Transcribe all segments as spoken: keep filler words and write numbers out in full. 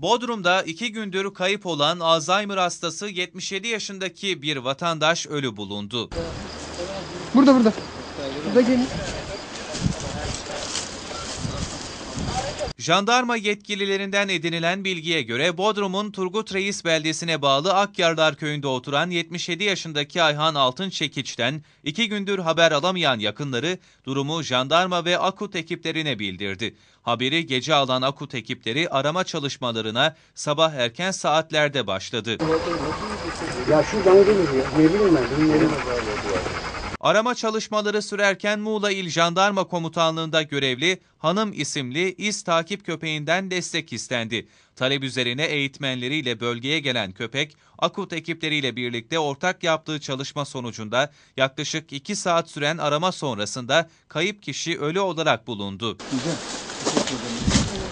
Bodrum'da iki gündür kayıp olan Alzheimer hastası yetmiş yedi yaşındaki bir vatandaş ölü bulundu. Burada burada. Burada gelin. Jandarma yetkililerinden edinilen bilgiye göre Bodrum'un Turgut Reis beldesine bağlı Akyarlar köyünde oturan yetmiş yedi yaşındaki Ayhan Altınçekiç'ten iki gündür haber alamayan yakınları durumu jandarma ve AKUT ekiplerine bildirdi. Haberi gece alan AKUT ekipleri arama çalışmalarına sabah erken saatlerde başladı. Ya şuradan geliyor. Ne bileyim ben. Bilmiyorum. Arama çalışmaları sürerken Muğla İl Jandarma Komutanlığı'nda görevli Hanım isimli iz takip köpeğinden destek istendi. Talep üzerine eğitmenleriyle bölgeye gelen köpek, AKUT ekipleriyle birlikte ortak yaptığı çalışma sonucunda yaklaşık iki saat süren arama sonrasında kayıp kişi ölü olarak bulundu. Güzel. Teşekkür ederim.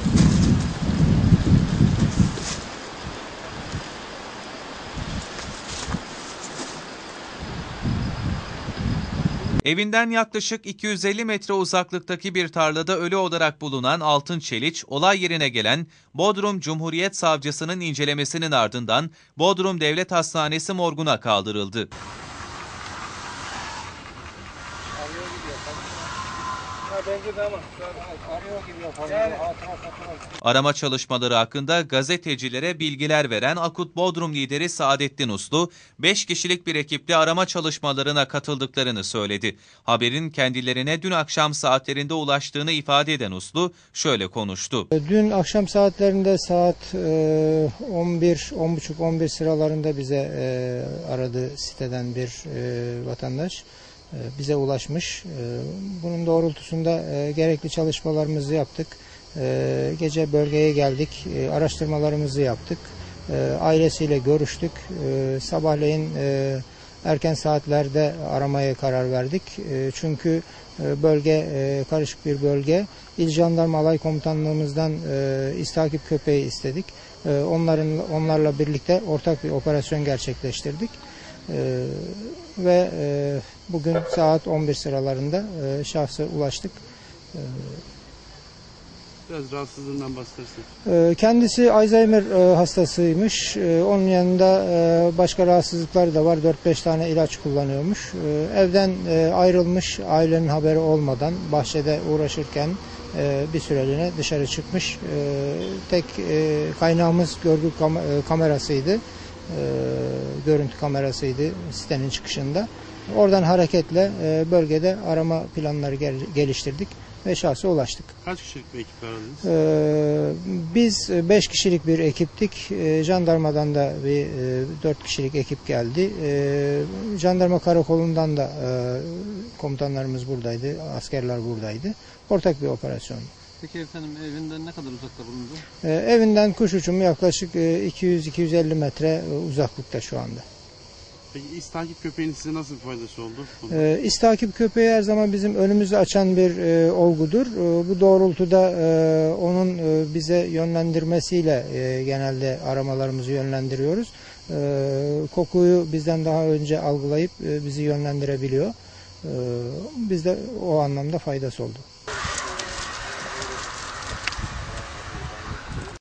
Evinden yaklaşık iki yüz elli metre uzaklıktaki bir tarlada ölü olarak bulunan Altınçeliç, olay yerine gelen Bodrum Cumhuriyet Savcısının incelemesinin ardından Bodrum Devlet Hastanesi morguna kaldırıldı. Arama çalışmaları hakkında gazetecilere bilgiler veren AKUT Bodrum lideri Saadettin Uslu, beş kişilik bir ekiple arama çalışmalarına katıldıklarını söyledi. Haberin kendilerine dün akşam saatlerinde ulaştığını ifade eden Uslu şöyle konuştu. Dün akşam saatlerinde saat on bir on buçuk on bir sıralarında bize aradı siteden bir vatandaş. Bize ulaşmış. Bunun doğrultusunda gerekli çalışmalarımızı yaptık. Gece bölgeye geldik. Araştırmalarımızı yaptık. Ailesiyle görüştük. Sabahleyin erken saatlerde aramaya karar verdik. Çünkü bölge karışık bir bölge. İl Jandarma Alay Komutanlığımızdan iz takip köpeği istedik. Onların onlarla birlikte ortak bir operasyon gerçekleştirdik. Ee, ve e, bugün saat on bir sıralarında e, şahsa ulaştık. Ee, Biraz rahatsızlığından bahsedersin. e, kendisi Alzheimer e, hastasıymış. E, onun yanında e, başka rahatsızlıkları da var. dört beş tane ilaç kullanıyormuş. E, evden e, ayrılmış, ailenin haberi olmadan bahçede uğraşırken e, bir süreliğine dışarı çıkmış. E, tek e, kaynağımız görgü kam e, kamerasıydı. E, görüntü kamerasıydı sitenin çıkışında. Oradan hareketle e, bölgede arama planları gel geliştirdik ve şahsa ulaştık. Kaç kişilik bir ekip aradınız? E, biz beş kişilik bir ekiptik. E, jandarmadan da bir e, dört kişilik ekip geldi. E, jandarma karakolundan da e, komutanlarımız buradaydı, askerler buradaydı. Ortak bir operasyon. Peki efendim evinden ne kadar uzakta bulundu? E, evinden kuş uçumu yaklaşık e, iki yüz iki yüz elli metre e, uzaklıkta şu anda. Peki iz takip köpeğinin size nasıl bir faydası oldu? E, iz takip köpeği her zaman bizim önümüzü açan bir e, olgudur. E, bu doğrultuda e, onun e, bize yönlendirmesiyle e, genelde aramalarımızı yönlendiriyoruz. E, kokuyu bizden daha önce algılayıp e, bizi yönlendirebiliyor. E, bizde o anlamda faydası oldu.